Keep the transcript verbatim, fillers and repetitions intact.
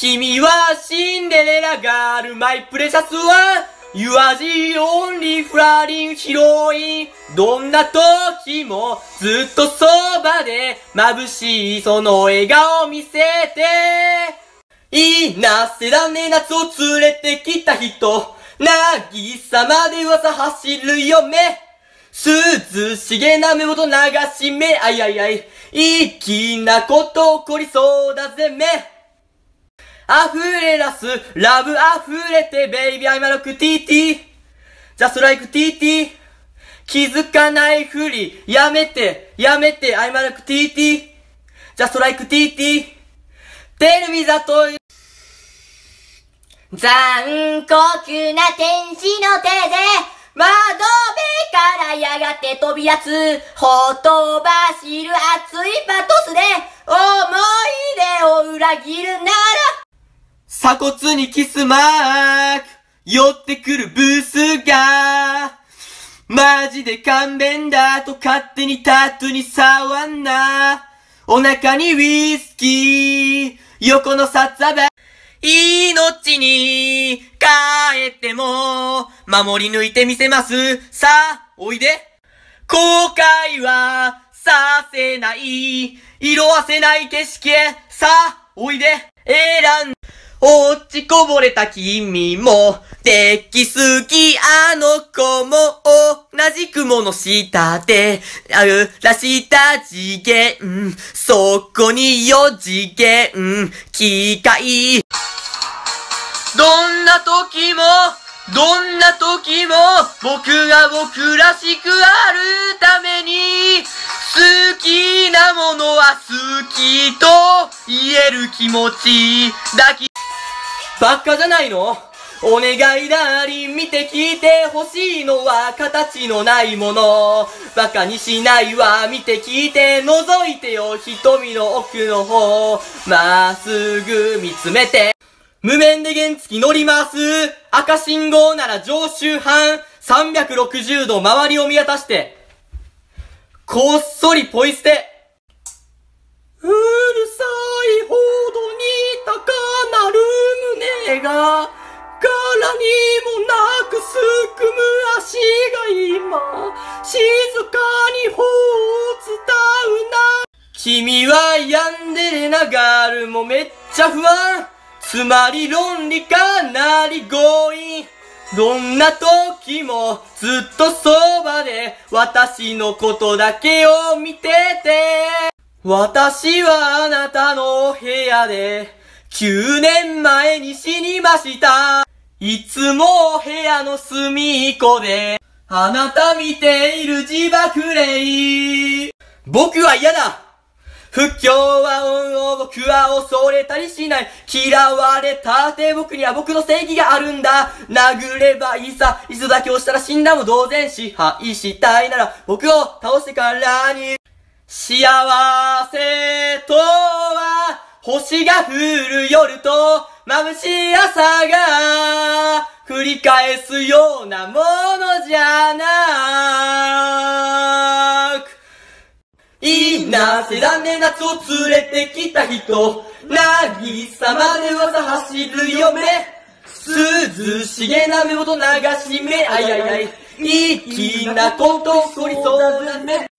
君はシンデレラガール、マイプレシャスは、You are the only flying heroine。どんな時もずっとそばで眩しいその笑顔見せて。いいなせだね夏を連れてきた人。なぎさまで噂走る嫁。涼しげな目元流し目。あいあいあい。粋なこと起こりそうだぜめ。溢れ出す、ラブ溢れて、ベイビー、I'm like ティーティー。just like ティーティー。気づかないふり、やめて、やめて、I'm like ティーティー。just like ティーティー。tell me that you。 残酷な天使の手で、窓辺からやがて飛び立つ、ほとばしる熱いパトスで、思い出を裏切るなら、 鎖骨にキスマーク、寄ってくるブースが、マジで勘弁だと勝手にタトゥーに触んな。お腹にウイスキー、横の札束、命に帰っても、守り抜いてみせます。さあ、おいで。後悔はさせない、色あせない景色へ。さあ、おいで。選ん落ちこぼれた君も、敵好きあの子も、同じ雲の下で、あうらした次元、そこに四次元、機械。どんな時も、どんな時も、僕が僕らしくあるために、好きなものは好きと言える気持ちだけ。バカじゃないの？お願いだり見て聞いて欲しいのは形のないもの。バカにしないわ見て聞いて覗いてよ瞳の奥の方。まっすぐ見つめて無面で原付乗ります。赤信号なら常習犯。さんびゃくろくじゅうど周りを見渡してこっそりポイ捨て。うるさいほどに高鳴る胸が柄にもなくすくむ足が今静かに頬を伝うな。君はヤンデレなガールもめっちゃ不安。つまり論理かなり強引。どんな時もずっとそばで私のことだけを見てて。私はあなたの部屋できゅうねんまえに死にました。いつも部屋の隅っこであなた見ている自爆霊。僕は嫌だ。不協和音を僕は恐れたりしない。嫌われたって僕には僕の正義があるんだ。殴ればいいさ。いつだけ押したら死んだも同然。支配したいなら僕を倒してからに。幸せとは星が降る夜と眩しい朝が繰り返すようなものじゃなく。いいなせだね夏を連れてきた人。なぎさまで噂走る嫁。涼しげな目元流し目。あいあいあい。粋なこと起こりそうだね。